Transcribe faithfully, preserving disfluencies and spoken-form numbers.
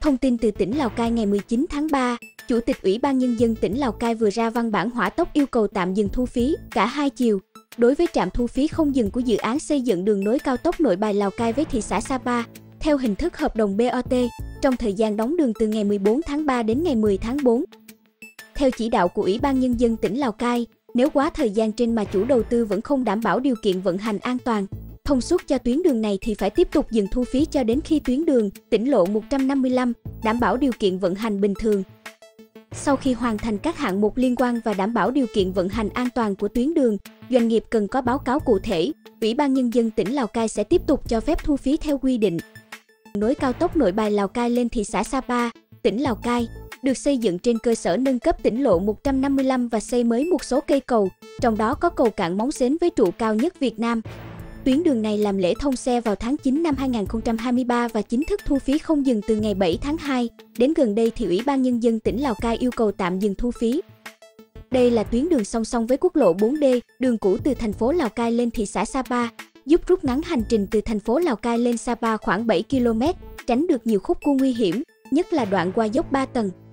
Thông tin từ tỉnh Lào Cai ngày mười chín tháng ba, Chủ tịch Ủy ban Nhân dân tỉnh Lào Cai vừa ra văn bản hỏa tốc yêu cầu tạm dừng thu phí cả hai chiều đối với trạm thu phí không dừng của dự án xây dựng đường nối cao tốc Nội Bài Lào Cai với thị xã Sapa theo hình thức hợp đồng bê o tê trong thời gian đóng đường từ ngày mười bốn tháng ba đến ngày mười tháng tư. Theo chỉ đạo của Ủy ban Nhân dân tỉnh Lào Cai, nếu quá thời gian trên mà chủ đầu tư vẫn không đảm bảo điều kiện vận hành an toàn, thông suốt cho tuyến đường này thì phải tiếp tục dừng thu phí cho đến khi tuyến đường tỉnh lộ một trăm năm mươi lăm đảm bảo điều kiện vận hành bình thường. Sau khi hoàn thành các hạng mục liên quan và đảm bảo điều kiện vận hành an toàn của tuyến đường, doanh nghiệp cần có báo cáo cụ thể. Ủy ban Nhân dân tỉnh Lào Cai sẽ tiếp tục cho phép thu phí theo quy định. Nối cao tốc Nội Bài Lào Cai lên thị xã Sapa, tỉnh Lào Cai, được xây dựng trên cơ sở nâng cấp tỉnh lộ một trăm năm mươi lăm và xây mới một số cây cầu, trong đó có cầu cạn Móng Xến với trụ cao nhất Việt Nam. Tuyến đường này làm lễ thông xe vào tháng chín năm hai nghìn không trăm hai mươi ba và chính thức thu phí không dừng từ ngày bảy tháng hai. Đến gần đây thì Ủy ban Nhân dân tỉnh Lào Cai yêu cầu tạm dừng thu phí. Đây là tuyến đường song song với quốc lộ bốn D, đường cũ từ thành phố Lào Cai lên thị xã Sapa, giúp rút ngắn hành trình từ thành phố Lào Cai lên Sapa khoảng bảy ki lô mét, tránh được nhiều khúc cua nguy hiểm, nhất là đoạn qua dốc ba tầng.